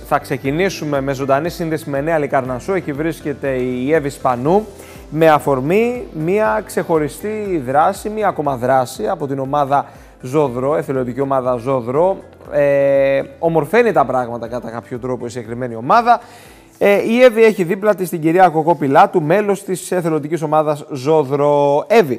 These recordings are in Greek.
Θα ξεκινήσουμε με ζωντανή σύνδεση με Νέα Λικαρνασσού. Εκεί βρίσκεται η Εύη Σπανού με αφορμή μια ξεχωριστή δράση, μια ακόμα δράση από την ομάδα Ζόδρο, εθελοντική ομάδα Ζόδρο. Ομορφαίνει τα πράγματα κατά κάποιο τρόπο η συγκεκριμένη ομάδα. Η Εύη έχει δίπλα της την κυρία Κοκό Πιλάτου, μέλος της εθελοντικής ομάδας Ζόδρο. Εύη.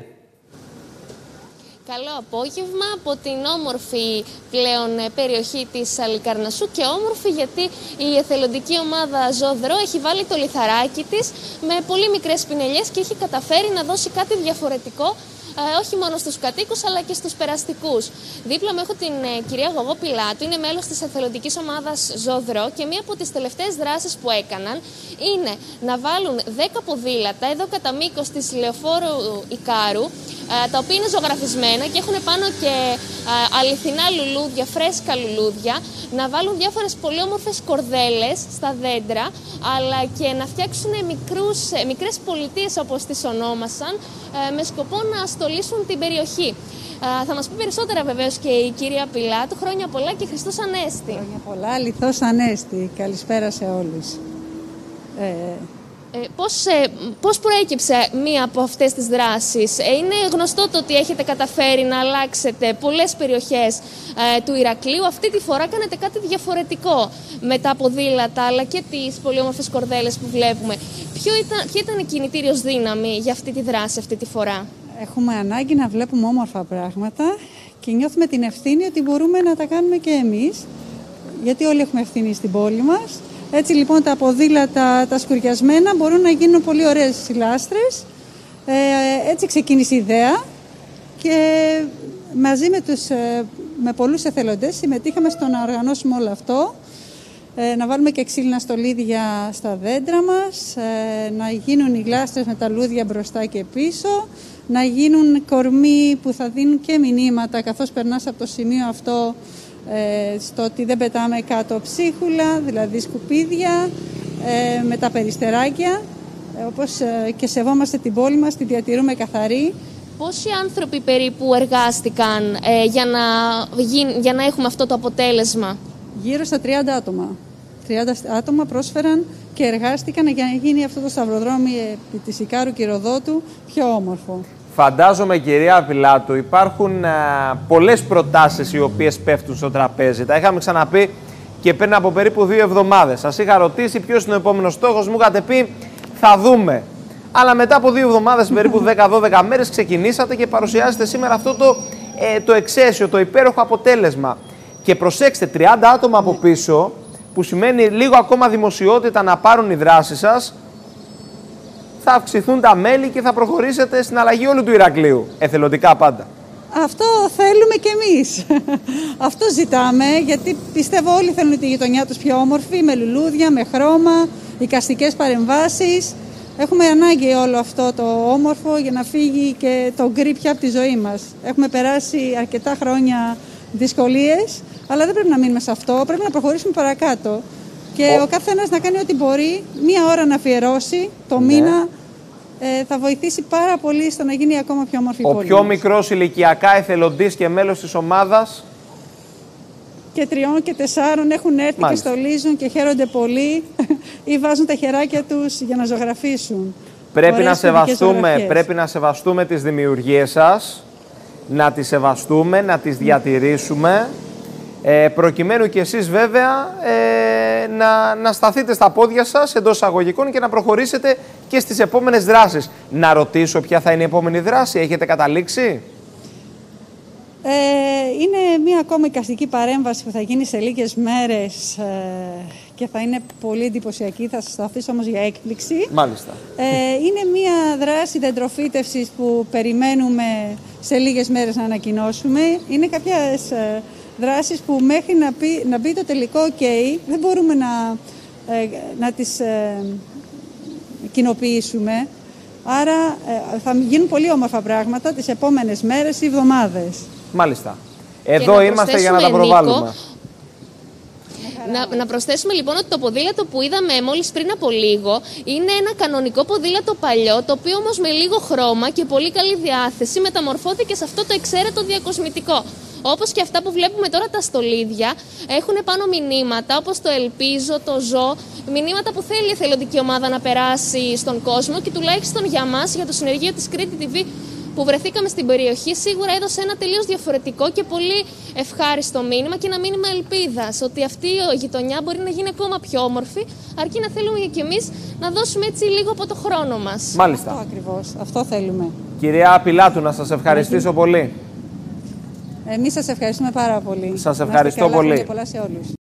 Καλό απόγευμα από την όμορφη πλέον περιοχή της Λικαρνασσού και όμορφη γιατί η εθελοντική ομάδα Ζόδρο έχει βάλει το λιθαράκι της με πολύ μικρές πινελιές και έχει καταφέρει να δώσει κάτι διαφορετικό όχι μόνο στους κατοίκους αλλά και στους περαστικούς. Δίπλα μου έχω την κυρία Κοκό Πιλάτου, είναι μέλος της εθελοντικής ομάδας Ζόδρο και μία από τις τελευταίες δράσεις που έκαναν είναι να βάλουν 10 ποδήλατα εδώ κατά μήκος της Λεωφόρου Ικάρου, τα οποία είναι ζωγραφισμένα και έχουν πάνω και αληθινά λουλούδια, φρέσκα λουλούδια, να βάλουν διάφορες πολύ όμορφες κορδέλες στα δέντρα, αλλά και να φτιάξουν μικρές πολιτείες όπως τις ονόμασαν, με σκοπό να στολίσουν την περιοχή. Θα μας πει περισσότερα βεβαίως και η κυρία Πιλάτου. Χρόνια πολλά και Χριστός Ανέστη. Χρόνια πολλά, αληθώς Ανέστη. Καλησπέρα σε όλους. Πώς προέκυψε μία από αυτές τις δράσεις? Είναι γνωστό το ότι έχετε καταφέρει να αλλάξετε πολλές περιοχές του Ηρακλείου. Αυτή τη φορά κάνετε κάτι διαφορετικό με τα ποδήλατα αλλά και τις πολύ όμορφες κορδέλες που βλέπουμε. Ποια ήταν η κινητήριος δύναμη για αυτή τη δράση αυτή τη φορά? Έχουμε ανάγκη να βλέπουμε όμορφα πράγματα και νιώθουμε την ευθύνη ότι μπορούμε να τα κάνουμε και εμείς, γιατί όλοι έχουμε ευθύνη στην πόλη μας. Έτσι λοιπόν τα ποδήλατα, τα σκουριασμένα, μπορούν να γίνουν πολύ ωραίες συλλάστρες. Έτσι ξεκίνησε η ιδέα και μαζί με πολλούς εθελοντές συμμετείχαμε στο να οργανώσουμε όλο αυτό. Να βάλουμε και ξύλινα στολίδια στα δέντρα μας, να γίνουν οι γλάστρες με τα λούδια μπροστά και πίσω, να γίνουν κορμοί που θα δίνουν και μηνύματα καθώς περνάς από το σημείο αυτό, στο ότι δεν πετάμε κάτω ψίχουλα, δηλαδή σκουπίδια, με τα περιστεράκια, όπως και σεβόμαστε την πόλη μας, τη διατηρούμε καθαρή. Πόσοι άνθρωποι περίπου εργάστηκαν για να έχουμε αυτό το αποτέλεσμα? Γύρω στα 30 άτομα. 30 άτομα πρόσφεραν και εργάστηκαν για να γίνει αυτό το σταυροδρόμι επί της Ικάρου και Ροδότου πιο όμορφο. Φαντάζομαι, κυρία Πιλάτου, υπάρχουν πολλές προτάσεις οι οποίες πέφτουν στο τραπέζι. Τα είχαμε ξαναπεί και πριν από περίπου 2 εβδομάδες. Σας είχα ρωτήσει ποιος είναι ο επόμενος στόχος, μου είχατε πει θα δούμε. Αλλά μετά από 2 εβδομάδες, περίπου 10-12 μέρες, ξεκινήσατε και παρουσιάζετε σήμερα αυτό το εξαίσιο, το υπέροχο αποτέλεσμα. Και προσέξτε, 30 άτομα από πίσω, που σημαίνει λίγο ακόμα δημοσιότητα να πάρουν οι δράσεις σας, θα αυξηθούν τα μέλη και θα προχωρήσετε στην αλλαγή όλου του Ηρακλείου. Εθελοντικά πάντα. Αυτό θέλουμε κι εμείς. Αυτό ζητάμε, γιατί πιστεύω όλοι θέλουν τη γειτονιά τους πιο όμορφη, με λουλούδια, με χρώμα, εικαστικές παρεμβάσεις. Έχουμε ανάγκη όλο αυτό το όμορφο για να φύγει και το γκρι πια από τη ζωή μας. Έχουμε περάσει αρκετά χρόνια δυσκολίες, αλλά δεν πρέπει να μείνουμε σε αυτό, πρέπει να προχωρήσουμε παρακάτω. Και ο καθένας να κάνει ό,τι μπορεί, 1 ώρα να αφιερώσει το μήνα, θα βοηθήσει πάρα πολύ στο να γίνει ακόμα πιο όμορφη η πόλη. Ο πιο μικρός ηλικιακά εθελοντής και μέλος της ομάδας. Και 3 και 4 έχουν έρθει και στολίζουν και χαίρονται πολύ ή βάζουν τα χεράκια τους για να ζωγραφίσουν. Πρέπει να σεβαστούμε τις δημιουργίες σας, να τις σεβαστούμε, να τις διατηρήσουμε, προκειμένου και εσείς βέβαια να σταθείτε στα πόδια σας εντός εισαγωγικών και να προχωρήσετε και στις επόμενες δράσεις. Να ρωτήσω ποια θα είναι η επόμενη δράση, έχετε καταλήξει? Είναι μία ακόμα εικαστική παρέμβαση που θα γίνει σε λίγες μέρες και θα είναι πολύ εντυπωσιακή, θα σας το αφήσω όμως για έκπληξη. Μάλιστα. Είναι μία δράση δεντροφύτευσης που περιμένουμε σε λίγες μέρες να ανακοινώσουμε. Είναι κάποιες δράσεις που μέχρι να μπει το τελικό OK δεν μπορούμε να τις κοινοποιήσουμε. Άρα θα γίνουν πολύ όμορφα πράγματα τις επόμενες μέρες ή εβδομάδες. Μάλιστα. Εδώ είμαστε για να τα προβάλλουμε. Να προσθέσουμε λοιπόν ότι το ποδήλατο που είδαμε μόλις πριν από λίγο είναι ένα κανονικό ποδήλατο παλιό, το οποίο όμως με λίγο χρώμα και πολύ καλή διάθεση μεταμορφώθηκε σε αυτό το εξαίρετο διακοσμητικό. Όπως και αυτά που βλέπουμε τώρα τα στολίδια, έχουν πάνω μηνύματα όπως το ελπίζω, το ζω, μηνύματα που θέλει η εθελοντική ομάδα να περάσει στον κόσμο και τουλάχιστον για μας, για το συνεργείο της Κρήτη TV που βρεθήκαμε στην περιοχή, σίγουρα έδωσε ένα τελείως διαφορετικό και πολύ ευχάριστο μήνυμα και ένα μήνυμα ελπίδας, ότι αυτή η γειτονιά μπορεί να γίνει ακόμα πιο όμορφη, αρκεί να θέλουμε και εμείς να δώσουμε έτσι λίγο από το χρόνο μας. Μάλιστα. Αυτό ακριβώς, αυτό θέλουμε. Κυρία Πιλάτου, να σας ευχαριστήσω πολύ. Εμείς σας ευχαριστούμε πάρα πολύ. Σας ευχαριστώ πολύ. Πολλά σε όλους.